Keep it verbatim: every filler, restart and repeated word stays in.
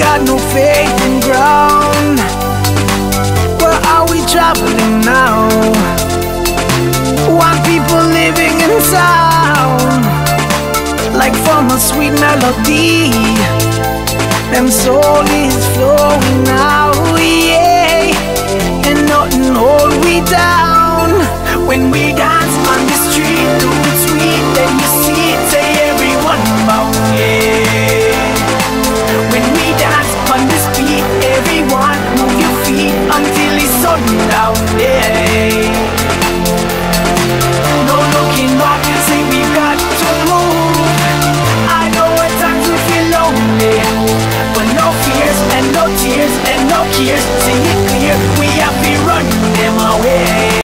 got no faith in ground. Where are we traveling now? One people living in sound, like from a sweet melody. Them soul is flowing now, yeah. And nothing hold we down. When we dance on the street, do it sweet, then you see it, say everyone bow, yeah. When we dance on the street, everyone move your feet until it's sundown, yeah. No looking back, say we've got to move. I know at times we feel lonely, but no fears and no tears and no cares. Sing it